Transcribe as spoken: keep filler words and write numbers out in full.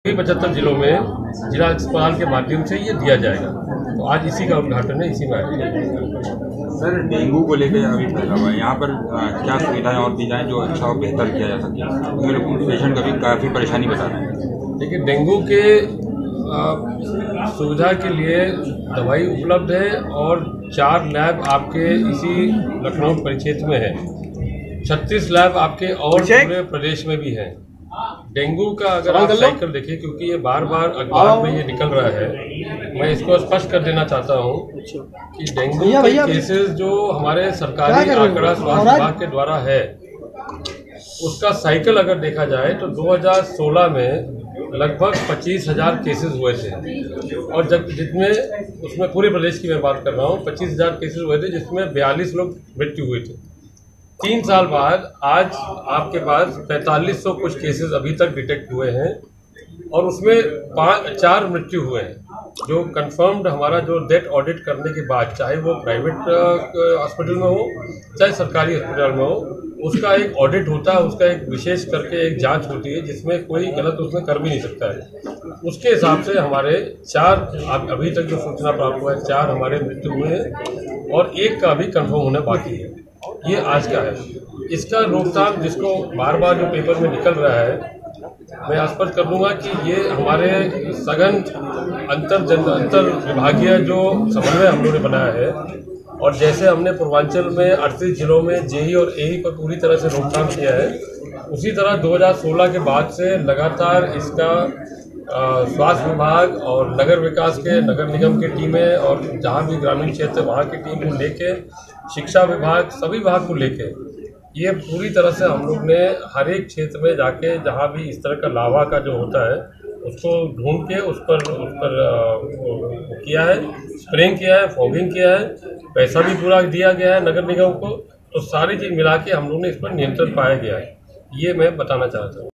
पचहत्तर जिलों में जिला अस्पताल के माध्यम से ये दिया जाएगा। तो आज इसी का उद्घाटन है, इसी में आएगा। सर, डेंगू को लेकर अभी फैला हुआ है, यहाँ पर क्या सुविधाएं और दी जाएँ जो अच्छा और बेहतर किया जा सके? मेरे पेशेंट का भी काफ़ी परेशानी बता रहे हैं। देखिए, डेंगू के सुविधा के लिए दवाई उपलब्ध है और चार लैब आपके इसी लखनऊ परिक्षेत्र में है। छत्तीस लैब आपके और पूरे प्रदेश में भी हैं। डेंगू का अगर आप साइकिल देखिए, क्योंकि ये बार बार अखबार में ये निकल रहा है, मैं इसको स्पष्ट कर देना चाहता हूँ कि डेंगू के केसेस जो हमारे सरकारी आंकड़ा स्वास्थ्य विभाग के द्वारा है, उसका साइकिल अगर देखा जाए तो दो हज़ार सोलह में लगभग पच्चीस हजार केसेस हुए थे और जब जिसमें उसमें पूरे प्रदेश की मैं बात कर रहा हूँ, पच्चीस हजार केसेस हुए थे जिसमें बयालीस लोग मृत्यु हुए थे। तीन साल बाद आज आपके पास पैंतालीस सौ कुछ केसेस अभी तक डिटेक्ट हुए हैं और उसमें पाँच चार मृत्यु हुए हैं जो कंफर्म्ड हमारा जो डेथ ऑडिट करने के बाद, चाहे वो प्राइवेट हॉस्पिटल में हो चाहे सरकारी हॉस्पिटल में हो, उसका एक ऑडिट होता है, उसका एक विशेष करके एक जांच होती है जिसमें कोई गलत उसमें कर भी नहीं सकता है। उसके हिसाब से हमारे चार अभी तक जो सूचना प्राप्त हुआ है, चार हमारे मृत्यु हुए हैं और एक का अभी कंफर्म होना बाकी है। ये आज का है। इसका रोकथाम जिसको बार बार जो पेपर में निकल रहा है, मैं स्पष्ट कर दूंगा कि ये हमारे सघन अंतर जन अंतर विभागीय जो समन्वय हम लोगों ने बनाया है और जैसे हमने पूर्वांचल में अड़तीस जिलों में जेई और एई पर पूरी तरह से रोकथाम किया है, उसी तरह दो हज़ार सोलह के बाद से लगातार इसका स्वास्थ्य विभाग और नगर विकास के नगर निगम की टीमें और जहाँ भी ग्रामीण क्षेत्र वहाँ की टीम को लेके, शिक्षा विभाग, सभी विभाग को लेके ये पूरी तरह से हम लोग ने हर एक क्षेत्र में जाके जहाँ भी इस तरह का लावा का जो होता है उसको ढूंढ के उस पर उस पर किया है, स्प्रेइंग किया है, फॉगिंग किया है, पैसा भी पूरा दिया गया है नगर निगम को। तो सारी चीज़ मिला के हम लोग ने इस पर नियंत्रण पाया गया है, ये मैं बताना चाहता हूँ।